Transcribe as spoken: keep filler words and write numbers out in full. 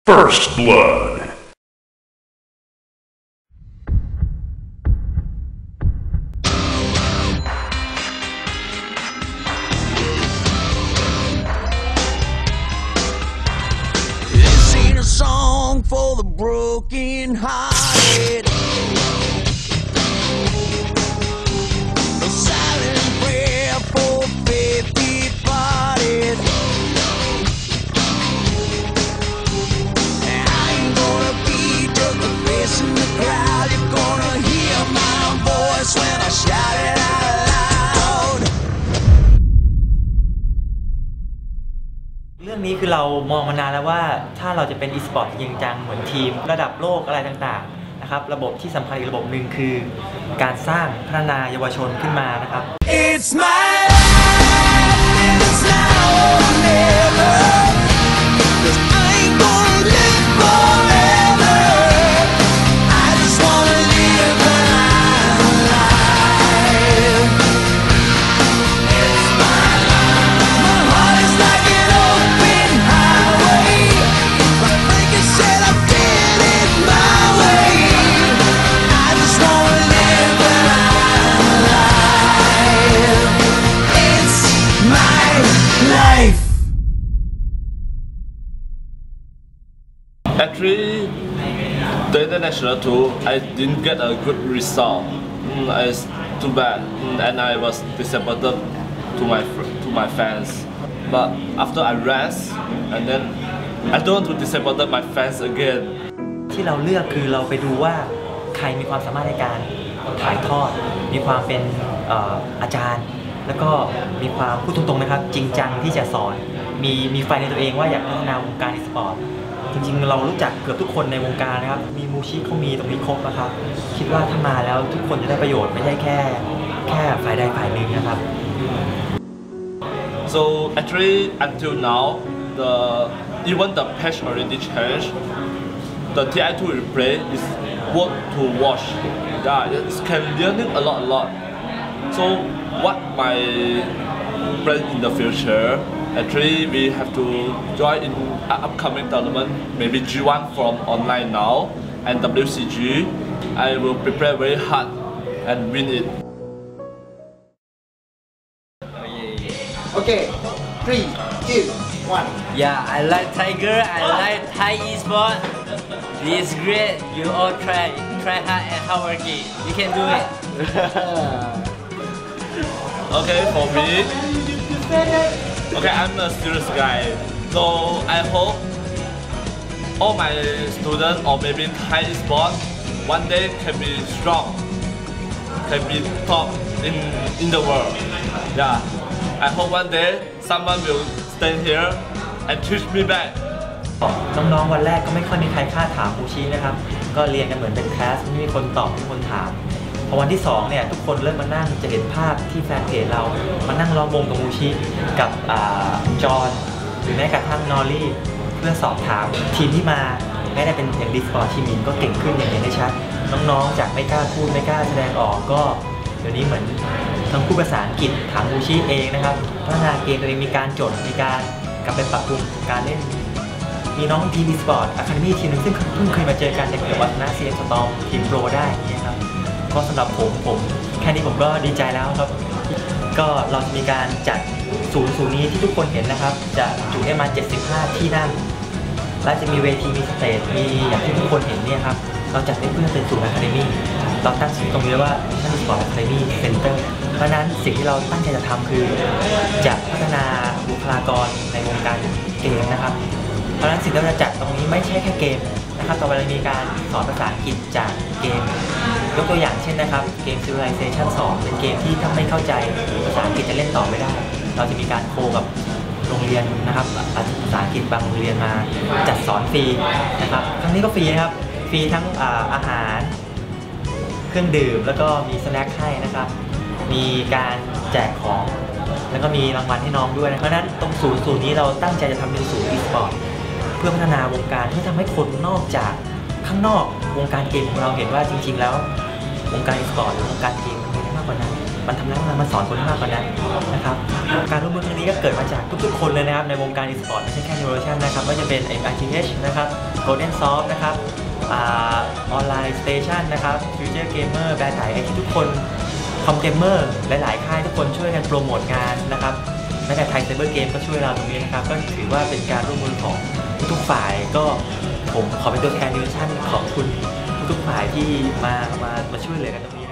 First Blood. This ain't a song for the broken hearted. A silent prayer for faith departed. And I ain't gonna be just a face in the crowd. You're gonna hear my voice when I shout it out loud. เรื่องนี้คือเรามองมานานแล้วว่าถ้าเราจะเป็นอีสปอร์ตจริงจังเหมือนทีมระดับโลกอะไรต่างๆนะครับระบบที่สำคัญอีกระบบหนึ่งคือการสร้างพัฒนาเยาวชนขึ้นมานะครับ It's my life, it's now or never. 'Cause I ain't gonna live forever. I just wanna live my life. It's my life. My heart is like an open highway. Like Frankie said, I did it my way. I just wanna live my life. It's my life. Actually, the international tour, I didn't get a good result. Mm, It's too bad, Mm, and I was disappointed to my fr- to my fans. But after I rest, and then I don't want to disappoint my fans again. ที่เราเลือกคือเราไปดูว่าใครมีความสามารถในการถ่ายทอด มีความเป็นเอ่ออาจารย์ แล้วก็มีความพูดตรงๆนะครับจริงจังที่จะสอนมีมีไฟในตัวเองว่าอยากพัฒนาวงการอีสปอร์ตจริงๆเรารู้จักเกือบทุกคนในวงการนะครับมีมูชิเขามีตรงนี้ครบนะครับคิดว่าถ้ามาแล้วทุกคนจะได้ประโยชน์ไม่ใช่แค่แค่ฝ่ายใดฝ่ายหนึ่งนะครับ So actually, until now, the even the patch already changed. The T I two replay is worth to watch. Yeah, it can learning a lot, a lot. So what my plan in the future? Actually, we have to join in an upcoming tournament, maybe G one from online now, and W C G. I will prepare very hard and win it. Okay, three, two, one. Yeah, I like Tiger, I like Thai Esport. This is great. You all try, try hard and hard working. You can do it. Okay, for me, okay, I'm a serious guy. So I hope all my students or maybe Thai sport one day can be strong, can be top in in the world. Yeah, I hope one day someone will stand here and teach me back. น้องๆวันแรกก็ไม่ค่อยมีใครคาดถามมูชินะครับก็เรียนกันเหมือนเป็นแคลสไม่มีคนตอบไม่มีคนถามพอวันที่สองเนี่ยทุกคนเริ่มมานั่งจะเห็นภาพที่แฟนเพจเรามานั่งล้อมวงกับมูชิกับจอห์นหรือแม้กระทั่งนอรี่เพื่อสอบถามทีมที่มาไม่ได้เป็นอย่างดิสปอร์ตทีมก็เก่งขึ้นอย่างเห็นได้ชัดน้องๆจากไม่กล้าพูดไม่กล้าแสดงออกก็เดี๋ยวนี้เหมือนทั้งพูดภาษาอังกฤษถามมูชิเองนะครับพัฒนาเกมตัวเองมีการจดมีการกลับไปปรับปรุงการเล่นมีน้องทีมดิสปอร์ตอะคาเดมี่ทีมนึงซึ่งเพิ่งเคยมาเจอกันแต่เกิดวัฒนาเซียนสตอมทีมโปรได้เนี่ยครับก็สำหรับผมผมแค่นี้ผมก็ดีใจแล้วครับก็เราจะมีการจัดศูนย์ศูนย์นี้ที่ทุกคนเห็นนะครับจะจุได้มาเจ็ดสิบห้าที่นั่งและจะมีเวทีมีสเตจมีอย่างที่ทุกคนเห็นเนี่ยครับเราจัดเป็นเพื่อเป็นศูนย์อะคาเดมี่เราตั้งชื่อตรงนี้ว่าท่านดิสปอร์ตอะคาเดมี่เซ็นเตอร์เพราะฉะนั้นสิ่งที่เราตั้งใจจะทำคือจะพัฒนาบุคลากรในวงการเกมนะครับเพราะฉะนั้นสิ่งที่เราจะจัดตรงนี้ไม่ใช่แค่เกมนะครับต่อไปเรามีการสอนภาษาอังกฤษจากเกมยกตัวอย่างเช่นนะครับเกม Civilization สองเป็นเกมที่ถ้าไม่เข้าใจภาษาอังกฤษจะเล่นต่อไม่ได้เราจะมีการโคกับโรงเรียนนะครับภาษาอังกฤษบางโรงเรียนมาจัดสอนฟรีนะครับครั้งนี้ก็ฟรีนะครับฟรีทั้งอาหารเครื่องดื่มแล้วก็มีสแน็คให้นะครับมีการแจกของแล้วก็มีรางวัลให้น้องด้วยนะเพราะฉะนั้นตรงศูนย์ศูนย์นี้เราตั้งใจจะทำเป็นศูนย์อีสปอร์ตเพื่อพัฒนาวงการเพื่อทำให้คนนอกจากข้างนอกวงการเกมของเราเห็นว่าจริงๆแล้ววงการอีสปอร์ตหรือวงการเกมมันมีได้มากกว่านั้นเพมันทำแล้วมันสอนคนให้มากกว่านั้นนะครับการร่วมมือครั้งนี้ก็เกิดมาจากทุกๆคนเลยนะครับในวงการ e-sport ไม่ใช่แค่ Neurolution นะครับก็จะเป็น เอ็ม อาร์ ที เอช นะครับ Golden Soft นะครับออนไลน์ Station นะครับ Future Gamer แบร์ไถไอที่ทุกคนคอมเกมเมอร์หลายๆค่ายทุกคนช่วยกันโปรโมทงานนะครับแม้แต่ไทยไซเบอร์เกมก็ช่วยเราตรงนี้นะครับก็ถือว่าเป็นการร่วมมือของทุกฝ่ายก็ผมขอเป็นตัวแทน Neurolution ขอบคุณทุกฝ่ายที่มามามาช่วยเหลือกันตรงนี้